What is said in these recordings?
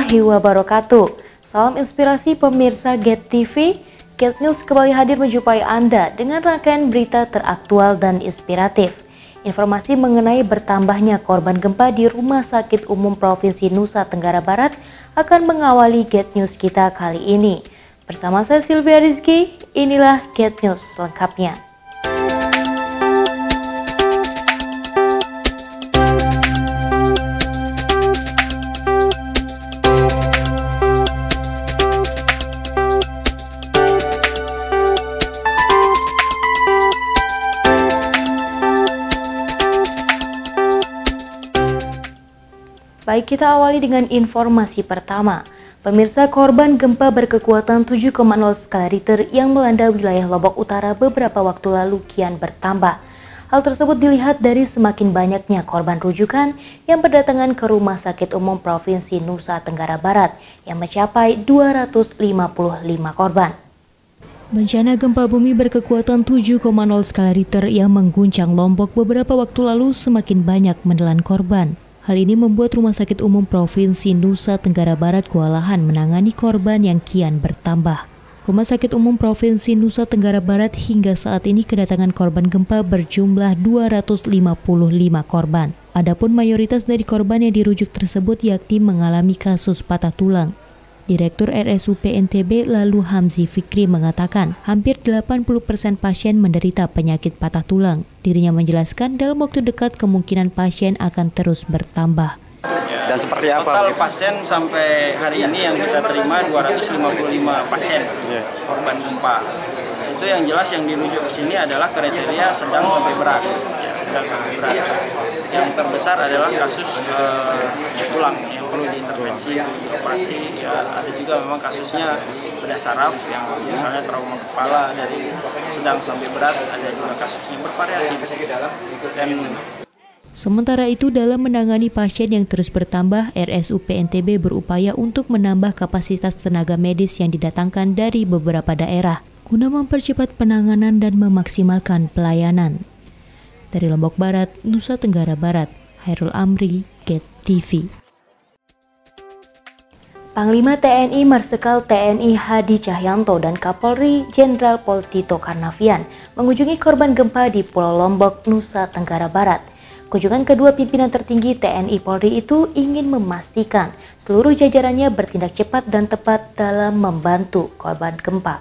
warahmatullahi wabarakatuh. Salam inspirasi pemirsa Get TV. Get News kembali hadir menjumpai Anda dengan rangkaian berita teraktual dan inspiratif. Informasi mengenai bertambahnya korban gempa di Rumah Sakit Umum Provinsi Nusa Tenggara Barat akan mengawali Get News kita kali ini. Bersama saya Sylvia Rizky, inilah Get News selengkapnya. Baik, kita awali dengan informasi pertama. Pemirsa, korban gempa berkekuatan 7,0 skala Richter yang melanda wilayah Lombok Utara beberapa waktu lalu kian bertambah. Hal tersebut dilihat dari semakin banyaknya korban rujukan yang berdatangan ke Rumah Sakit Umum Provinsi Nusa Tenggara Barat yang mencapai 255 korban. Bencana gempa bumi berkekuatan 7,0 skala Richter yang mengguncang Lombok beberapa waktu lalu semakin banyak menelan korban. Hal ini membuat Rumah Sakit Umum Provinsi Nusa Tenggara Barat kewalahan menangani korban yang kian bertambah. Rumah Sakit Umum Provinsi Nusa Tenggara Barat hingga saat ini kedatangan korban gempa berjumlah 255 korban. Adapun mayoritas dari korban yang dirujuk tersebut yakni mengalami kasus patah tulang. Direktur RSUP NTB lalu Hamzi Fikri mengatakan hampir 80% pasien menderita penyakit patah tulang. Dirinya menjelaskan dalam waktu dekat kemungkinan pasien akan terus bertambah. Dan seperti apa? Total pasien sampai hari ini yang kita terima 255 pasien korban gempa. Itu yang jelas yang dirujuk ke sini adalah kriteria sedang sampai berat. Yang terbesar adalah kasus tulang yang perlu diintervensi, operasi. Ya, ada juga memang kasusnya bedah saraf yang misalnya trauma kepala dari sedang sampai berat, ada juga kasusnya bervariasi. Dan sementara itu, dalam menangani pasien yang terus bertambah, RSUP NTB berupaya untuk menambah kapasitas tenaga medis yang didatangkan dari beberapa daerah guna mempercepat penanganan dan memaksimalkan pelayanan. Dari Lombok Barat, Nusa Tenggara Barat, Hairul Amri, Get TV. Panglima TNI Marsikal TNI Hadi Cahyanto dan Kapolri Jenderal Pol Tito Karnavian mengunjungi korban gempa di Pulau Lombok, Nusa Tenggara Barat. Kunjungan kedua pimpinan tertinggi TNI Polri itu ingin memastikan seluruh jajarannya bertindak cepat dan tepat dalam membantu korban gempa.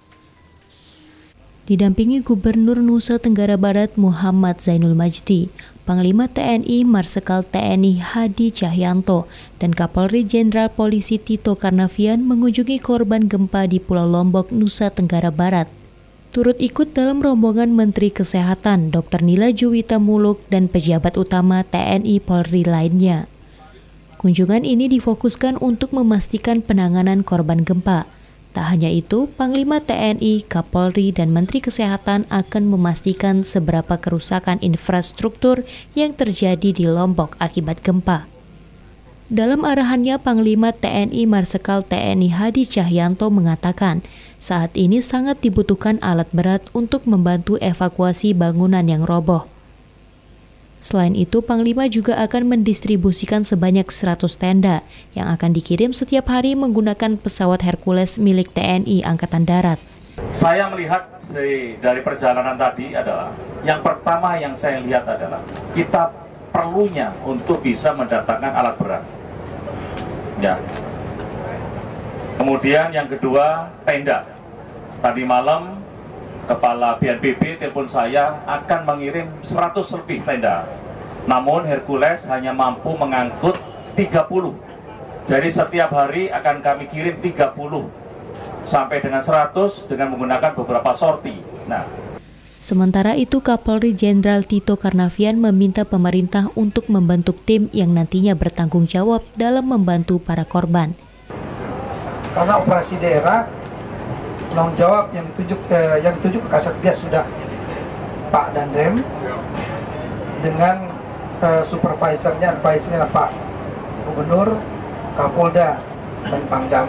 Didampingi Gubernur Nusa Tenggara Barat Muhammad Zainul Majdi, Panglima TNI Marsikal TNI Hadi Cahyanto, dan Kapolri Jenderal Polisi Tito Karnavian mengunjungi korban gempa di Pulau Lombok, Nusa Tenggara Barat. Turut ikut dalam rombongan Menteri Kesehatan Dr. Nila Juwita Muluk dan pejabat utama TNI Polri lainnya. Kunjungan ini difokuskan untuk memastikan penanganan korban gempa. Tak hanya itu, Panglima TNI, Kapolri, dan Menteri Kesehatan akan memastikan seberapa kerusakan infrastruktur yang terjadi di Lombok akibat gempa. Dalam arahannya, Panglima TNI Marsikal TNI Hadi Cahyanto mengatakan, saat ini sangat dibutuhkan alat berat untuk membantu evakuasi bangunan yang roboh. Selain itu, Panglima juga akan mendistribusikan sebanyak 100 tenda yang akan dikirim setiap hari menggunakan pesawat Hercules milik TNI Angkatan Darat. Saya melihat dari perjalanan tadi adalah, yang pertama yang saya lihat adalah kita perlunya untuk bisa mendatangkan alat berat. Ya. Kemudian yang kedua, tenda. Tadi malam Kepala BNPB telepon saya akan mengirim 100 lebih tenda. Namun Hercules hanya mampu mengangkut 30. Jadi setiap hari akan kami kirim 30 sampai dengan 100 dengan menggunakan beberapa sorti. Sementara itu, Kapolri Jenderal Tito Karnavian meminta pemerintah untuk membentuk tim yang nantinya bertanggung jawab dalam membantu para korban. Karena operasi daerah penanggung jawab yang ditunjuk ke Kasatgas sudah Pak Danrem dengan supervisornya, advisernya Pak Gubernur, Kapolda dan Pangdam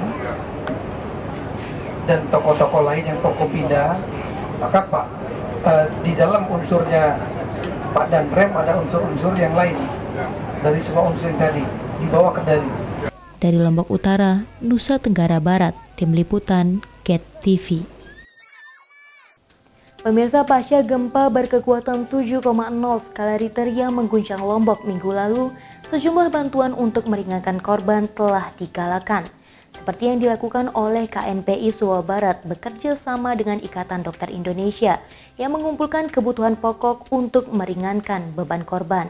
dan tokoh-tokoh lain yang Forkopimda. Maka di dalam unsurnya Pak Danrem ada unsur-unsur yang lain dari semua unsur yang tadi dibawa kendali. Dari Lombok Utara, Nusa Tenggara Barat, Tim Liputan, GET TV. Pemirsa, pasca gempa berkekuatan 7,0 skala Richter yang mengguncang Lombok minggu lalu, sejumlah bantuan untuk meringankan korban telah digalakan. Seperti yang dilakukan oleh KNPI Sumbawa Barat bekerja sama dengan Ikatan Dokter Indonesia yang mengumpulkan kebutuhan pokok untuk meringankan beban korban.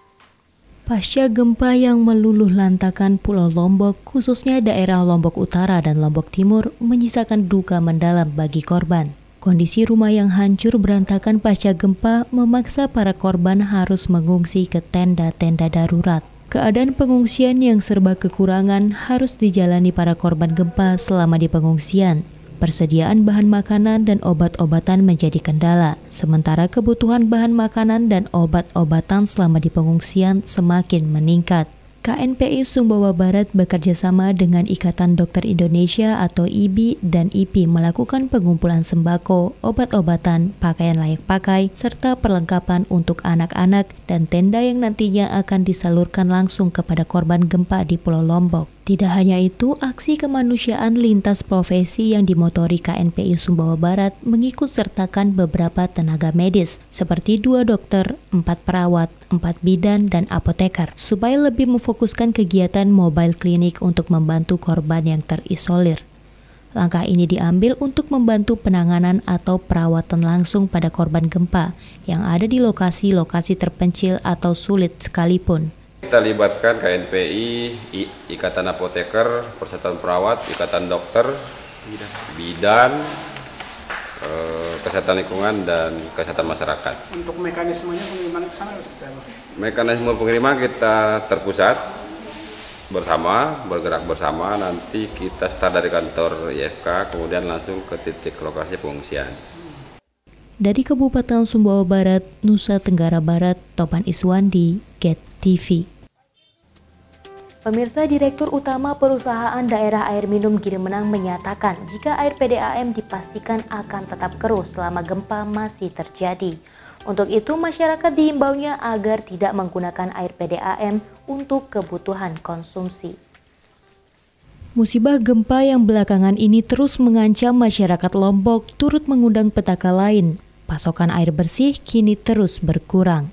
Pasca gempa yang meluluh lantakan Pulau Lombok, khususnya daerah Lombok Utara dan Lombok Timur, menyisakan duka mendalam bagi korban. Kondisi rumah yang hancur berantakan pasca gempa memaksa para korban harus mengungsi ke tenda-tenda darurat. Keadaan pengungsian yang serba kekurangan harus dijalani para korban gempa selama di pengungsian. Persediaan bahan makanan dan obat-obatan menjadi kendala, sementara kebutuhan bahan makanan dan obat-obatan selama di pengungsian semakin meningkat. KNPI Sumbawa Barat bekerja sama dengan Ikatan Dokter Indonesia atau IBI dan IPI melakukan pengumpulan sembako, obat-obatan, pakaian layak pakai, serta perlengkapan untuk anak-anak dan tenda yang nantinya akan disalurkan langsung kepada korban gempa di Pulau Lombok. Tidak hanya itu, aksi kemanusiaan lintas profesi yang dimotori KNPI Sumbawa Barat mengikut sertakan beberapa tenaga medis, seperti 2 dokter, 4 perawat, 4 bidan, dan apoteker, supaya lebih memfokuskan kegiatan mobile klinik untuk membantu korban yang terisolir. Langkah ini diambil untuk membantu penanganan atau perawatan langsung pada korban gempa yang ada di lokasi-lokasi terpencil atau sulit sekalipun. Kita libatkan KNPI, Ikatan Apoteker, Persatuan Perawat, Ikatan Dokter, Bidan, Kesehatan Lingkungan, dan Kesehatan Masyarakat. Untuk mekanismenya pengiriman ke sana? Mekanisme pengiriman kita terpusat bersama, bergerak bersama, nanti kita start dari kantor IFK, kemudian langsung ke titik lokasi pengungsian. Dari Kabupaten Sumbawa Barat, Nusa Tenggara Barat, Topan Iswandi, GET TV. Pemirsa, Direktur Utama Perusahaan Daerah Air Minum Girimenang menyatakan jika air PDAM dipastikan akan tetap keruh selama gempa masih terjadi. Untuk itu, masyarakat diimbaunya agar tidak menggunakan air PDAM untuk kebutuhan konsumsi. Musibah gempa yang belakangan ini terus mengancam masyarakat Lombok turut mengundang petaka lain. Pasokan air bersih kini terus berkurang.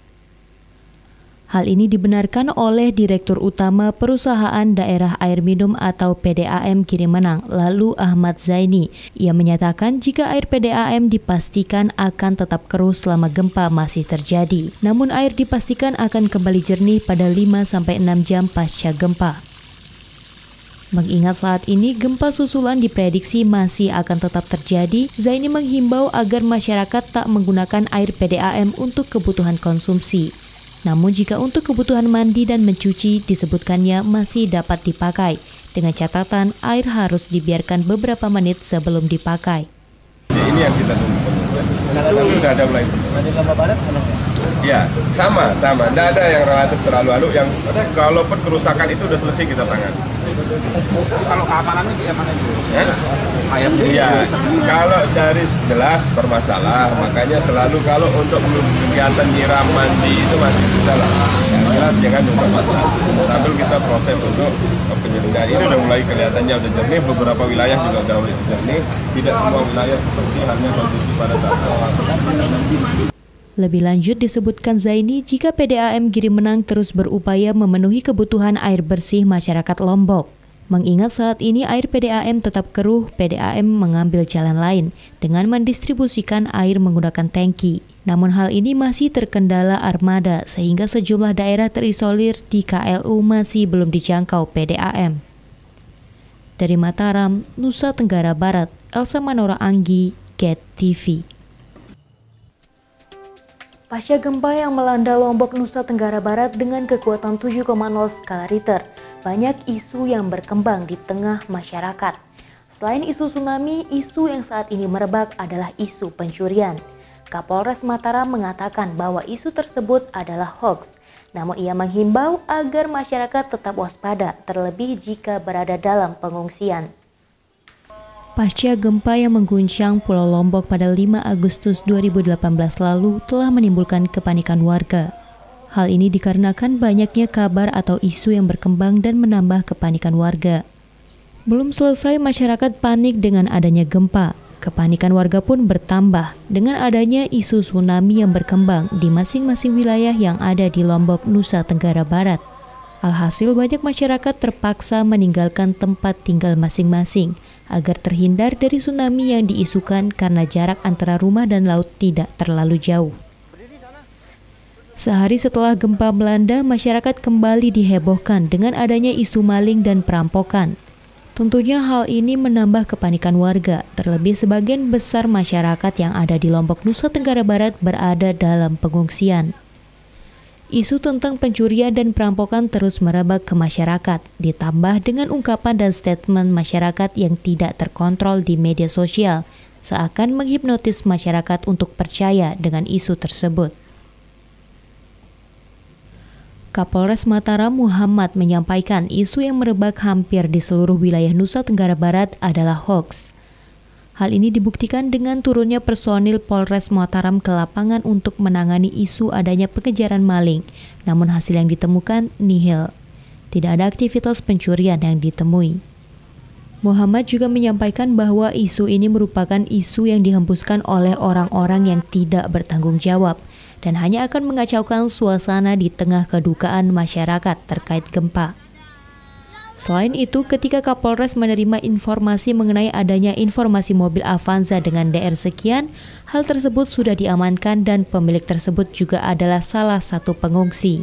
Hal ini dibenarkan oleh Direktur Utama Perusahaan Daerah Air Minum atau PDAM Girimenang, lalu Ahmad Zaini. Ia menyatakan jika air PDAM dipastikan akan tetap keruh selama gempa masih terjadi. Namun air dipastikan akan kembali jernih pada 5-6 jam pasca gempa. Mengingat saat ini gempa susulan diprediksi masih akan tetap terjadi, Zaini menghimbau agar masyarakat tak menggunakan air PDAM untuk kebutuhan konsumsi. Namun jika untuk kebutuhan mandi dan mencuci disebutkannya masih dapat dipakai, dengan catatan air harus dibiarkan beberapa menit sebelum dipakai. Ini yang kita tunggu. Itu sudah ada mulai. Di Lombok Barat ya, sama. Tidak ada yang relatif terlalu lalu. Yang kalaupun kerusakan itu sudah selesai kita tangani. Kalau keamanannya gimana? Iya, kalau dari jelas bermasalah, makanya selalu kalau untuk kegiatan nyiram mandi itu masih bisa lah. Yang jelas jangan untuk masalah. Sambil kita proses untuk penyelenggaraan ini udah mulai kelihatannya udah jernih, beberapa wilayah juga udah mulai jernih. Tidak semua wilayah seperti halnya kondisi pada saat awal. Lebih lanjut disebutkan Zaini jika PDAM Girimenang terus berupaya memenuhi kebutuhan air bersih masyarakat Lombok. Mengingat saat ini air PDAM tetap keruh, PDAM mengambil jalan lain dengan mendistribusikan air menggunakan tangki. Namun hal ini masih terkendala armada sehingga sejumlah daerah terisolir di KLU masih belum dijangkau PDAM. Dari Mataram, Nusa Tenggara Barat, Elsa Manora Anggi, GET TV. Pasca gempa yang melanda Lombok, Nusa Tenggara Barat dengan kekuatan 7,0 skala Richter, banyak isu yang berkembang di tengah masyarakat. Selain isu tsunami, isu yang saat ini merebak adalah isu pencurian. Kapolres Mataram mengatakan bahwa isu tersebut adalah hoax, namun ia menghimbau agar masyarakat tetap waspada, terlebih jika berada dalam pengungsian. Pasca gempa yang mengguncang Pulau Lombok pada 5 Agustus 2018 lalu telah menimbulkan kepanikan warga. Hal ini dikarenakan banyaknya kabar atau isu yang berkembang dan menambah kepanikan warga. Belum selesai masyarakat panik dengan adanya gempa, kepanikan warga pun bertambah dengan adanya isu tsunami yang berkembang di masing-masing wilayah yang ada di Lombok, Nusa Tenggara Barat. Alhasil banyak masyarakat terpaksa meninggalkan tempat tinggal masing-masing agar terhindar dari tsunami yang diisukan karena jarak antara rumah dan laut tidak terlalu jauh. Sehari setelah gempa melanda, masyarakat kembali dihebohkan dengan adanya isu maling dan perampokan. Tentunya hal ini menambah kepanikan warga, terlebih sebagian besar masyarakat yang ada di Lombok, Nusa Tenggara Barat berada dalam pengungsian. Isu tentang pencurian dan perampokan terus merebak ke masyarakat, ditambah dengan ungkapan dan statement masyarakat yang tidak terkontrol di media sosial, seakan menghipnotis masyarakat untuk percaya dengan isu tersebut. Kapolres Mataram Muhammad menyampaikan isu yang merebak hampir di seluruh wilayah Nusa Tenggara Barat adalah hoax. Hal ini dibuktikan dengan turunnya personil Polres Mataram ke lapangan untuk menangani isu adanya pengejaran maling, namun hasil yang ditemukan nihil. Tidak ada aktivitas pencurian yang ditemui. Muhammad juga menyampaikan bahwa isu ini merupakan isu yang dihembuskan oleh orang-orang yang tidak bertanggung jawab dan hanya akan mengacaukan suasana di tengah kedukaan masyarakat terkait gempa. Selain itu, ketika Kapolres menerima informasi mengenai adanya informasi mobil Avanza dengan DR sekian, hal tersebut sudah diamankan dan pemilik tersebut juga adalah salah satu pengungsi.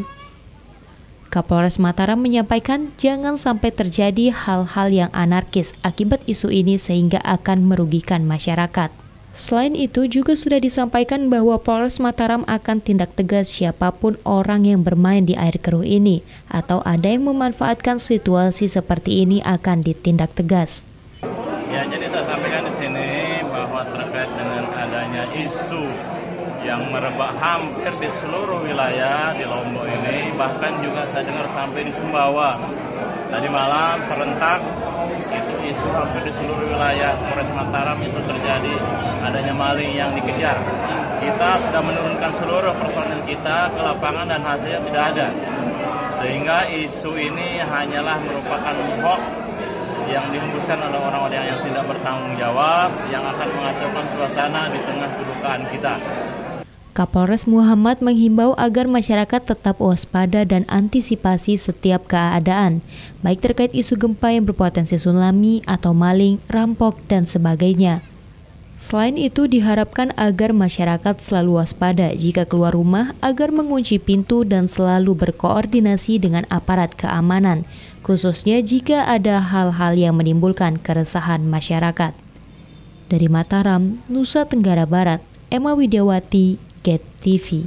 Kapolres Mataram menyampaikan jangan sampai terjadi hal-hal yang anarkis akibat isu ini sehingga akan merugikan masyarakat. Selain itu, juga sudah disampaikan bahwa Polres Mataram akan tindak tegas siapapun orang yang bermain di air keruh ini atau ada yang memanfaatkan situasi seperti ini akan ditindak tegas. Ya, jadi saya sampaikan di sini bahwa terkait dengan adanya isu yang merebak hampir di seluruh wilayah di Lombok ini, bahkan juga saya dengar sampai di Sumbawa. Tadi malam serentak itu isu hampir di seluruh wilayah Polres Mataram itu terjadi adanya maling yang dikejar. Kita sudah menurunkan seluruh personil kita ke lapangan dan hasilnya tidak ada. Sehingga isu ini hanyalah merupakan hoax yang dihembuskan oleh orang-orang yang tidak bertanggung jawab, yang akan mengacaukan suasana di tengah kedukaan kita. Kapolres Muhammad menghimbau agar masyarakat tetap waspada dan antisipasi setiap keadaan, baik terkait isu gempa yang berpotensi tsunami atau maling, rampok, dan sebagainya. Selain itu, diharapkan agar masyarakat selalu waspada jika keluar rumah agar mengunci pintu dan selalu berkoordinasi dengan aparat keamanan, khususnya jika ada hal-hal yang menimbulkan keresahan masyarakat. Dari Mataram, Nusa Tenggara Barat, Emma Widiawati, GET TV.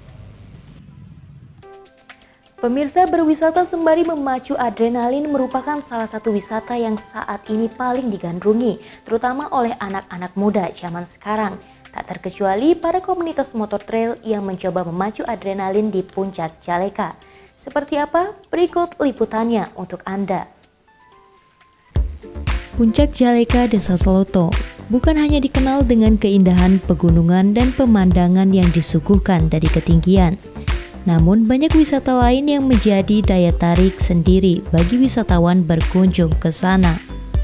Pemirsa, berwisata sembari memacu adrenalin merupakan salah satu wisata yang saat ini paling digandrungi, terutama oleh anak-anak muda zaman sekarang. Tak terkecuali para komunitas motor trail yang mencoba memacu adrenalin di Puncak Jaleka. Seperti apa? Berikut liputannya untuk Anda. Puncak Jaleka, Desa Seloto bukan hanya dikenal dengan keindahan pegunungan dan pemandangan yang disuguhkan dari ketinggian. Namun banyak wisata lain yang menjadi daya tarik sendiri bagi wisatawan berkunjung ke sana.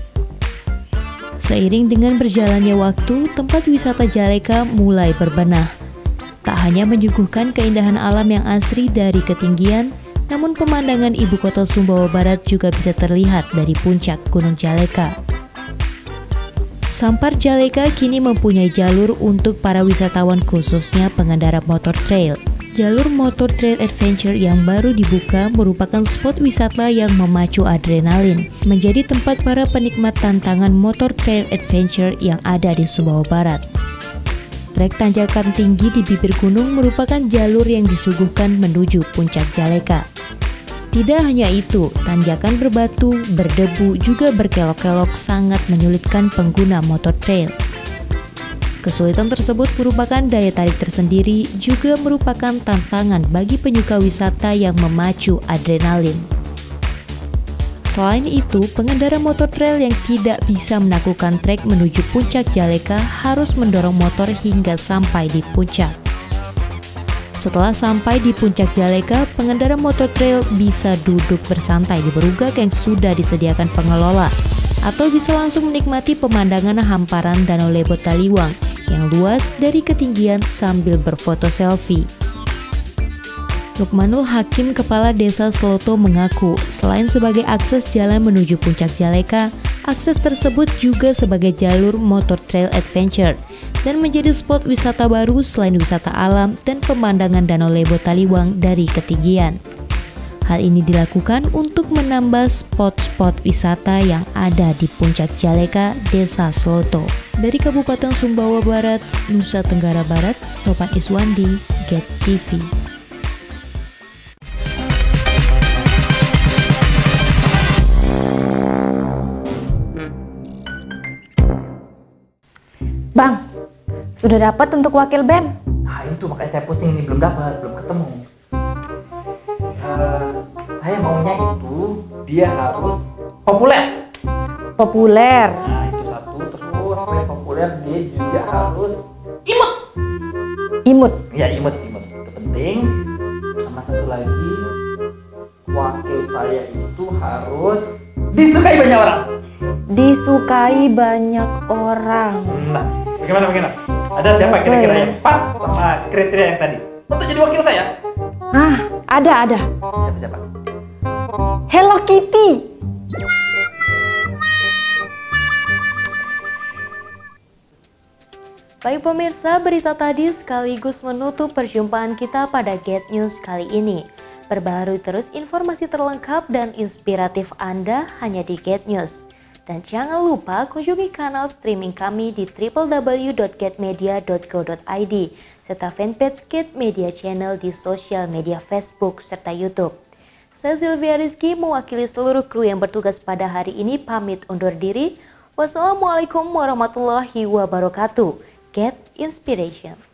Seiring dengan berjalannya waktu, tempat wisata Jaleka mulai berbenah. Tak hanya menyuguhkan keindahan alam yang asri dari ketinggian, namun pemandangan ibu kota Sumbawa Barat juga bisa terlihat dari puncak Gunung Jaleka. Sampar Jaleka kini mempunyai jalur untuk para wisatawan khususnya pengendara motor trail. Jalur motor trail adventure yang baru dibuka merupakan spot wisata yang memacu adrenalin, menjadi tempat para penikmat tantangan motor trail adventure yang ada di Sumbawa Barat. Trek tanjakan tinggi di bibir gunung merupakan jalur yang disuguhkan menuju Puncak Jaleka. Tidak hanya itu, tanjakan berbatu, berdebu, juga berkelok-kelok sangat menyulitkan pengguna motor trail. Kesulitan tersebut merupakan daya tarik tersendiri, juga merupakan tantangan bagi penyuka wisata yang memacu adrenalin. Selain itu, pengendara motor trail yang tidak bisa menaklukkan trek menuju Puncak Jaleka harus mendorong motor hingga sampai di puncak. Setelah sampai di puncak Jaleka, pengendara motor trail bisa duduk bersantai di berugak yang sudah disediakan pengelola, atau bisa langsung menikmati pemandangan hamparan Danau Lebo Taliwang yang luas dari ketinggian sambil berfoto selfie. Lukmanul Hakim, Kepala Desa Sloto, mengaku selain sebagai akses jalan menuju puncak Jaleka, akses tersebut juga sebagai jalur motor trail adventure dan menjadi spot wisata baru selain wisata alam dan pemandangan Danau Lebo Taliwang dari ketinggian. Hal ini dilakukan untuk menambah spot-spot wisata yang ada di puncak Jaleka, Desa Sloto. Dari Kabupaten Sumbawa Barat, Nusa Tenggara Barat, Topan Iswandi, GET TV. Bang, sudah dapat untuk wakil BEM? Nah itu makanya saya pusing nih, belum dapat, belum ketemu. Saya maunya itu dia harus populer. Populer. Nah itu satu, terus selain populer dia juga harus imut. Imut? Ya imut, itu penting. Sama satu lagi, wakil saya itu harus disukai banyak orang. Disukai banyak orang. Nah, bagaimana? Ada siapa kira-kira yang pas sama kriteria yang tadi untuk jadi wakil saya? Ada. Siapa? Hello Kitty. Baik pemirsa, berita tadi sekaligus menutup perjumpaan kita pada GET News kali ini. Perbaharui terus informasi terlengkap dan inspiratif Anda hanya di GET News. Dan jangan lupa kunjungi kanal streaming kami di www.getmedia.co.id serta fanpage GET Media Channel di sosial media Facebook serta YouTube. Saya Sylvia Rizky mewakili seluruh kru yang bertugas pada hari ini pamit undur diri. Wassalamualaikum warahmatullahi wabarakatuh. GET Inspiration.